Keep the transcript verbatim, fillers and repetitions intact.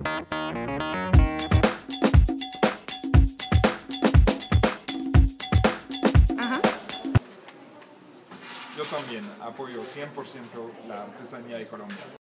Ajá. Yo también apoyo cien por ciento la artesanía de Colombia.